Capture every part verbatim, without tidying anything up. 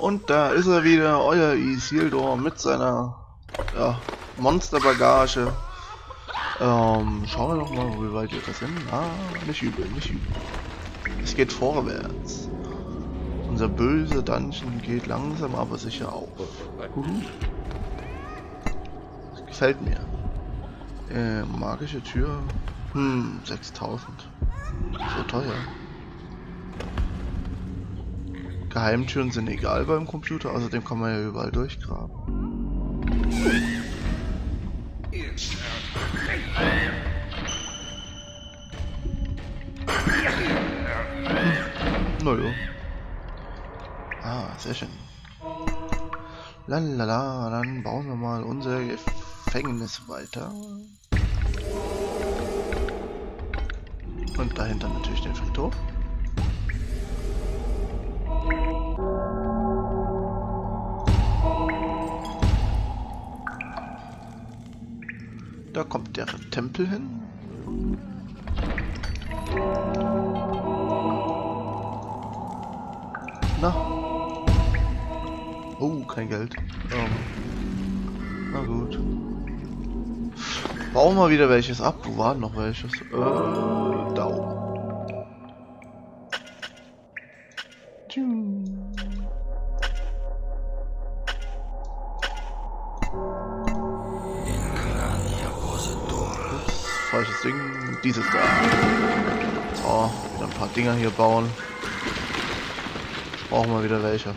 Und da ist er wieder, euer Isildur mit seiner ja, Monsterbagage. Ähm, schauen wir doch mal, wie weit wir das sind. Ah, nicht übel, nicht übel. Es geht vorwärts. Unser böser Dungeon geht langsam aber sicher auf. Uh. Das gefällt mir. Äh, magische Tür. Hm, sechstausend. So teuer. Geheimtüren sind egal beim Computer, außerdem kann man ja überall durchgraben. Naja. Ah, sehr schön. Lalala, dann bauen wir mal unser Gefängnis weiter. Und dahinter natürlich den Friedhof. Da kommt der Tempel hin. Na. Oh, kein Geld. Ähm. Na gut. Bauen wir wieder welches ab. Wo war noch welches? Äh, da oben. Falsches Ding, dieses da. So, wieder ein paar Dinger hier bauen. Brauchen wir wieder welche.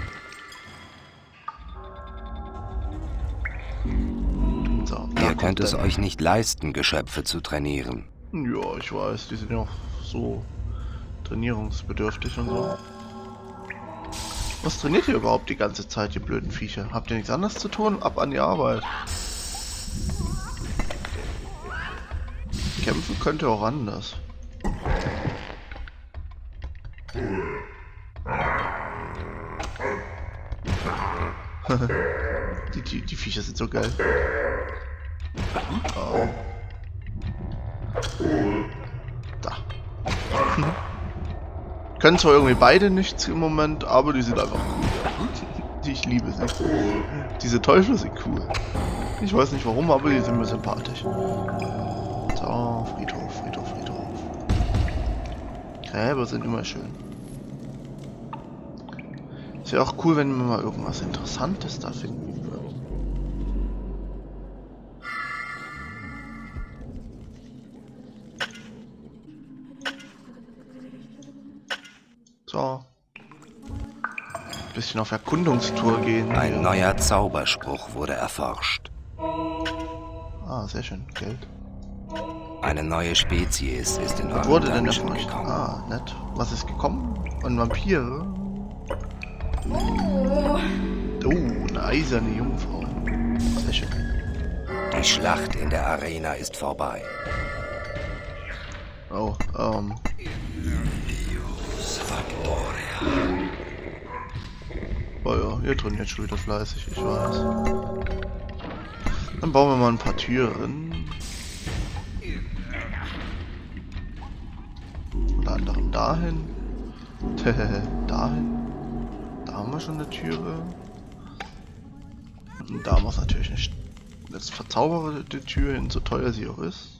So, ihr könnt es euch nicht leisten, Geschöpfe zu trainieren. Ja, ich weiß, die sind ja auch so trainierungsbedürftig und so. Was trainiert ihr überhaupt die ganze Zeit, ihr blöden Viecher? Habt ihr nichts anderes zu tun? Ab an die Arbeit. Kämpfen könnt ihr auch anders. die, die, die Viecher sind so geil. Oh. Da. Können zwar irgendwie beide nichts im Moment, aber die sind einfach cool. Ich liebe sie. Diese Teufel sind cool. Ich weiß nicht warum, aber die sind mir sympathisch. So, Friedhof, Friedhof, Friedhof. Gräber sind immer schön. Ist ja auch cool, wenn wir mal irgendwas Interessantes da finden würden. So. Bisschen auf Erkundungstour gehen. Ein hier. neuer Zauberspruch wurde erforscht. Ah, sehr schön. Geld. Eine neue Spezies ist in Was eurem wurde denn Dungeon erforscht? gekommen. Ah, nett. Was ist gekommen? Ein Vampir. Oh, eine eiserne Jungfrau. Sehr schön. Die Schlacht in der Arena ist vorbei. Oh, ähm. Oh ja, ihr trainiert schon wieder fleißig, ich weiß. Dann bauen wir mal ein paar Türen. Unter anderem dahin. dahin. Da haben wir schon eine Türe. Und da muss natürlich nicht das verzauberte Tür hin, so teuer sie auch ist.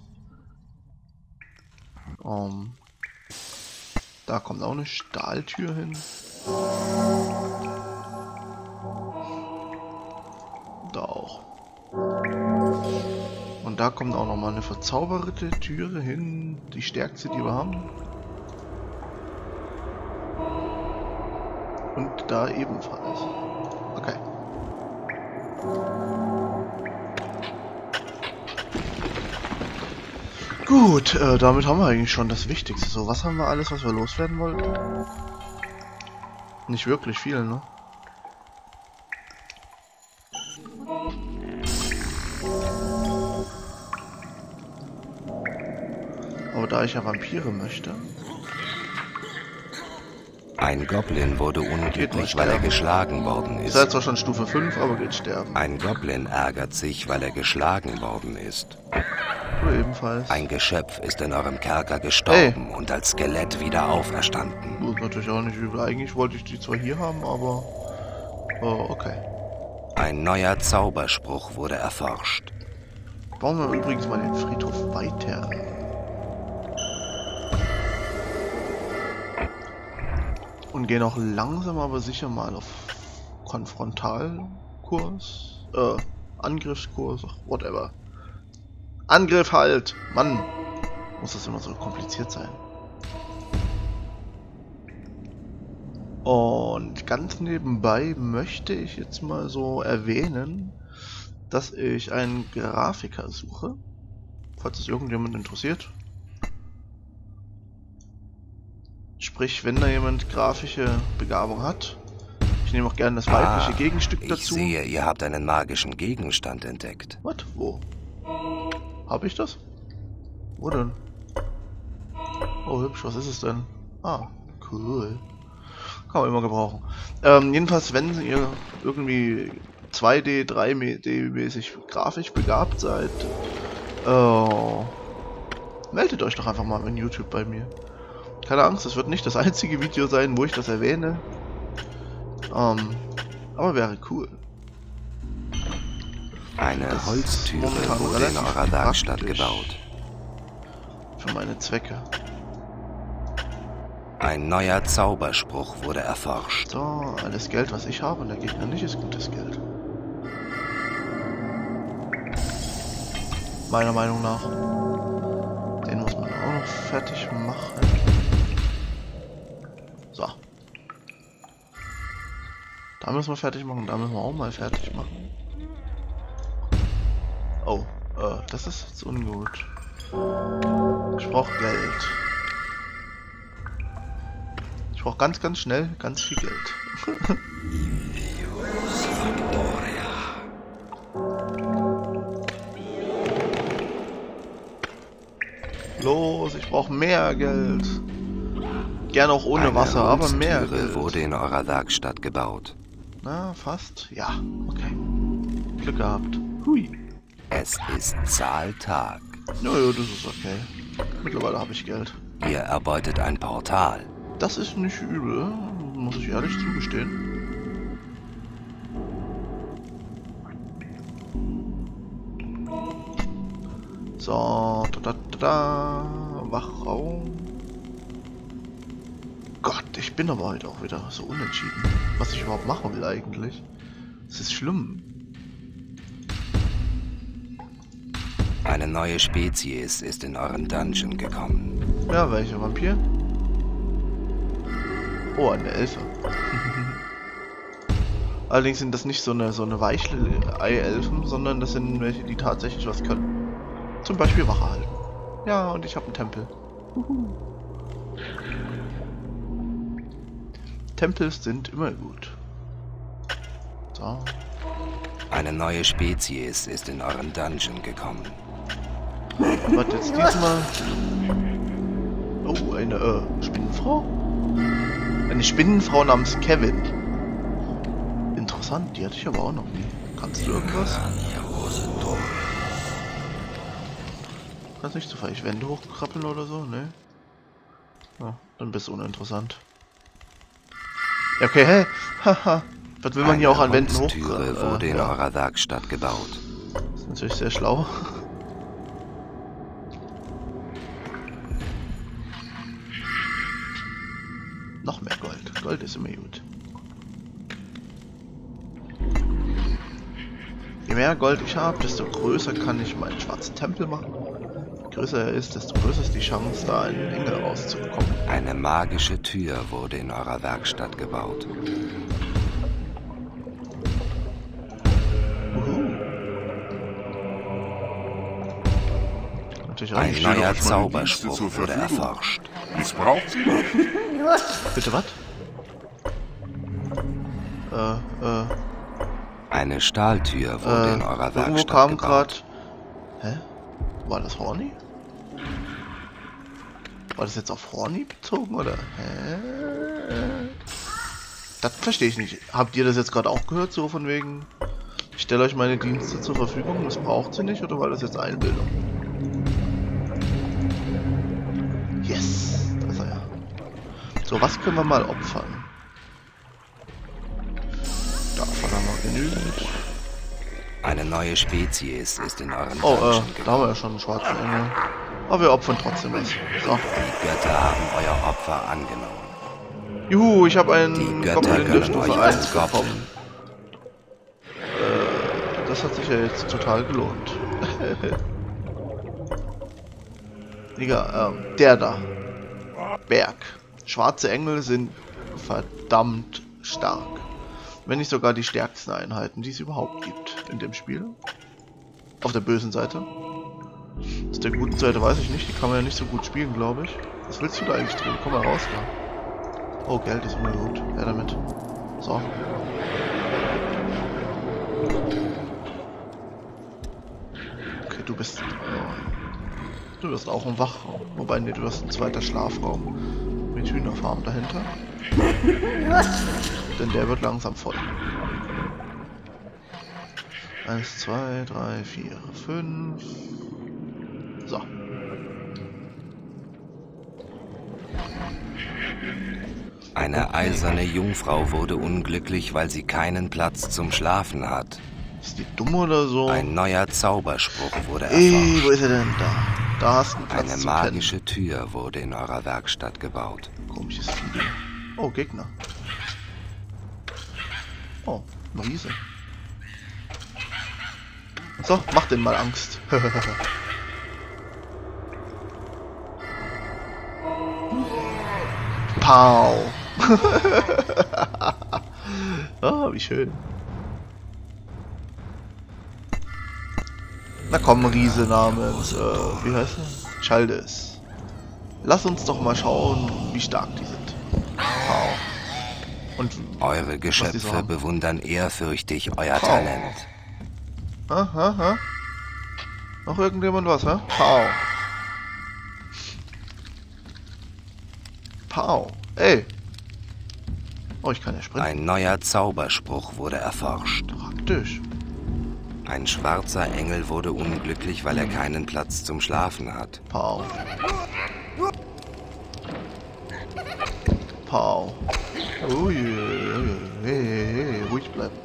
Um, da kommt auch eine Stahltür hin. Da auch. Und da kommt auch noch mal eine verzauberte Türe hin, die stärkste, die wir haben. Und da ebenfalls. Okay. Gut, äh, damit haben wir eigentlich schon das Wichtigste. So, was haben wir alles, was wir loswerden wollten? Nicht wirklich viel, ne? Aber da ich ja Vampire möchte... Ein Goblin wurde unglücklich, weil er geschlagen worden ist. Ist halt zwar schon Stufe fünf, aber geht sterben. Ein Goblin ärgert sich, weil er geschlagen worden ist. Du ebenfalls. Ein Geschöpf ist in eurem Kerker gestorben hey. und als Skelett wieder auferstanden. Das ist natürlich auch nicht übel. Eigentlich wollte ich die zwar hier haben, aber Oh, okay. Ein neuer Zauberspruch wurde erforscht. Bauen wir übrigens mal den Friedhof weiter. Und gehen auch langsam aber sicher mal auf Konfrontalkurs, äh, Angriffskurs, ach, whatever. Angriff halt! Mann! Muss das immer so kompliziert sein. Und ganz nebenbei möchte ich jetzt mal so erwähnen, dass ich einen Grafiker suche, falls es irgendjemand interessiert. Sprich, wenn da jemand grafische Begabung hat. Ich nehme auch gerne das weibliche Ah, Gegenstück ich dazu. sehe, ihr habt einen magischen Gegenstand entdeckt. Was? Wo? Habe ich das? Wo denn? Oh, hübsch, was ist es denn? Ah, cool. Kann man immer gebrauchen. Ähm, jedenfalls, wenn ihr irgendwie zwei D, drei D mäßig grafisch begabt seid, äh, meldet euch doch einfach mal in YouTube bei mir. Keine Angst, es wird nicht das einzige Video sein, wo ich das erwähne. Ähm, aber wäre cool. Eine Das Holztüre ist momentan wurde in relativ eurer Werkstatt praktisch. gebaut. Für meine Zwecke. Ein neuer Zauberspruch wurde erforscht. So, alles Geld, was ich habe und der Gegner nicht, ist gutes Geld. Meiner Meinung nach. Den muss man auch noch fertig machen. So. Da müssen wir fertig machen, da müssen wir auch mal fertig machen. Oh, äh, das ist jetzt ungut. Ich brauche Geld. Ich brauche ganz, ganz schnell ganz viel Geld. Los, ich brauche mehr Geld. Gerne auch ohne Eine Wasser, aber mehr Holztüre Geld. wurde in eurer Werkstatt gebaut. Na, fast. Ja, okay. Glück gehabt. Hui. Es ist Zahltag. Naja, das ist okay. Mittlerweile habe ich Geld. Ihr erbeutet ein Portal. Das ist nicht übel, muss ich ehrlich zugestehen. So, da, da, da, da. Wachraum. Gott, ich bin aber heute auch wieder so unentschieden. Was ich überhaupt machen will eigentlich. Es ist schlimm. Eine neue Spezies ist in euren Dungeon gekommen. Ja, welcher Vampir? Oh, eine Elfe. Allerdings sind das nicht so eine so eine Weichel-Ei-Elfen, sondern das sind welche, die tatsächlich was können. Zum Beispiel Wache halten. Ja, und ich habe einen Tempel. Uhu. Tempels sind immer gut. So. Eine neue Spezies ist in euren Dungeon gekommen. Was jetzt diesmal? Oh, eine äh, Spinnenfrau? Eine Spinnenfrau namens Kevin. Interessant, die hatte ich aber auch noch nie. Kannst du irgendwas? Kannst nicht zufällig Wände hochkrabbeln oder so, ne? Ja, dann bist du uninteressant. Ja, okay, hä? Haha. Was will man hier auch an Wänden hoch? Türe wurde äh, in ja. eurer Werkstatt gebaut. Das ist natürlich sehr schlau. Noch mehr Gold. Gold ist immer gut. Je mehr Gold ich habe, desto größer kann ich meinen schwarzen Tempel machen. Je größer er ist, desto größer ist die Chance, da einen Engel rauszubekommen. Eine magische Tür wurde in eurer Werkstatt gebaut. Natürlich auch Ein nicht. neuer euch meine Dienste Zauberspruch zur wurde Verfügung. erforscht. Missbraucht sie? Bitte was? Äh, äh, Eine Stahltür wurde äh, in eurer irgendwo Werkstatt kam gebaut. gerade. Hä? War das Horny? War das jetzt auf Horny bezogen oder? Hä? Das verstehe ich nicht. Habt ihr das jetzt gerade auch gehört, so von wegen? Ich stelle euch meine Dienste zur Verfügung, das braucht sie nicht, oder war das jetzt Einbildung? Yes! Da ist er ja. So, was können wir mal opfern? Da, genügend. Eine neue Spezies ist in euren Oh, Dungeon äh, da haben wir ja schon einen schwarzen Engel. Aber wir opfern trotzdem was. So. Die Götter haben euer Opfer angenommen. Juhu, ich habe Die einen Götter Goblin der können Stufe euch eins als bekommen. Goblin. Äh, das hat sich ja jetzt total gelohnt. Digga, ähm, der da. Berg. Schwarze Engel sind verdammt stark. Wenn nicht sogar die stärksten Einheiten, die es überhaupt gibt in dem Spiel. Auf der bösen Seite. Auf der guten Seite weiß ich nicht, die kann man ja nicht so gut spielen, glaube ich. Was willst du da eigentlich drin? Komm mal raus da. Oh, Geld ist immer gut. Ja, damit. So. Okay, du bist... Du wirst auch ein Wachraum. Wobei, nee, du wirst ein zweiter Schlafraum. Mit Hühnerfarm dahinter. Denn der wird langsam voll. Eins, zwei, drei, vier, fünf. So. Eine eiserne Jungfrau wurde unglücklich, weil sie keinen Platz zum Schlafen hat. Ist die dumm oder so? Ein neuer Zauberspruch wurde Ey, erforscht. wo ist er denn da? Da hast du einen Platz Eine zum magische Tür wurde in eurer Werkstatt gebaut. Pennen. Komisches Vieh. Oh, Gegner. Oh, ein Riese. So, mach den mal Angst. Pow. Ah, wie schön. Na komm, Riese namens, äh, wie heißt er? Chaldes. Lass uns doch mal schauen, wie stark die sind. Pow. Und Eure was die Geschöpfe so haben. bewundern ehrfürchtig euer Pow. Talent. Aha, aha. Noch irgendjemand was, hä? Pow. Pow. Ey. Oh, ich kann ja sprinten. Ein neuer Zauberspruch wurde erforscht. Praktisch. Ein schwarzer Engel wurde unglücklich, weil er keinen Platz zum Schlafen hat. Pow. Pow. Ui, hey, hey, hey, ruhig bleiben.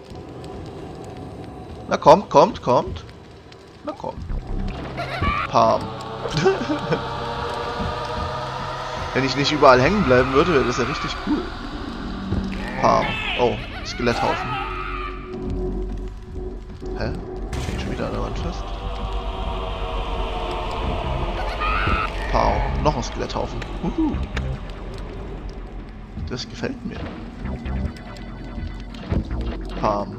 Na kommt, kommt, kommt. Na komm. Pam. Wenn ich nicht überall hängen bleiben würde, wäre das ja richtig cool. Pam. Oh, Skeletthaufen. Hä? Ich hänge schon wieder an der Wand fest. Pow. Noch ein Skeletthaufen. Uhu. Das gefällt mir. Pam.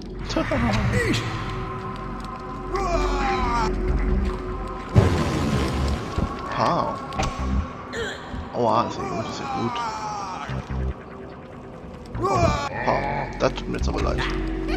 Pow. Aua, ist ja gut, ist ja gut. Oh, Pam. Das tut mir jetzt aber leid.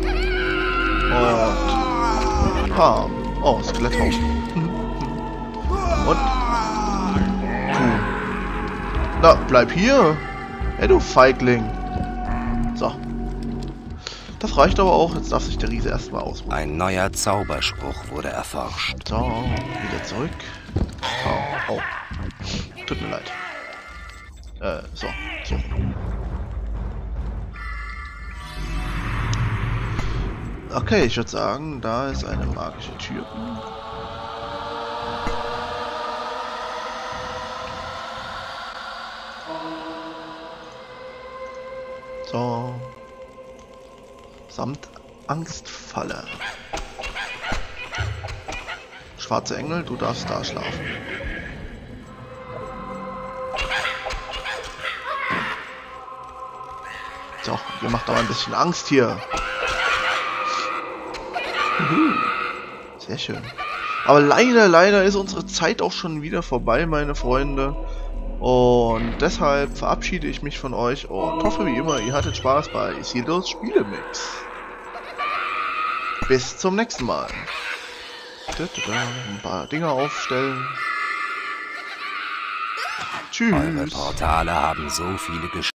Und Pam. Oh, Skeletthaufen. Und Kuh. Na, bleib hier. Hey, du Feigling. So. Das reicht aber auch. Jetzt darf sich der Riese erstmal ausruhen. Ein neuer Zauberspruch wurde erforscht. So, wieder zurück. Oh, oh. Tut mir leid. Äh, so, so. Okay, ich würde sagen, da ist eine magische Tür. So. Samt Angstfalle. Schwarze Engel, du darfst da schlafen. So, ihr macht aber ein bisschen Angst hier. Juhu. Sehr schön. Aber leider, leider ist unsere Zeit auch schon wieder vorbei, meine Freunde. Und deshalb verabschiede ich mich von euch und hoffe wie immer, ihr hattet Spaß bei Isildurs Spielemix. Bis zum nächsten Mal. Ein paar Dinge aufstellen. Tschüss. Eure Portale haben so viele Gesch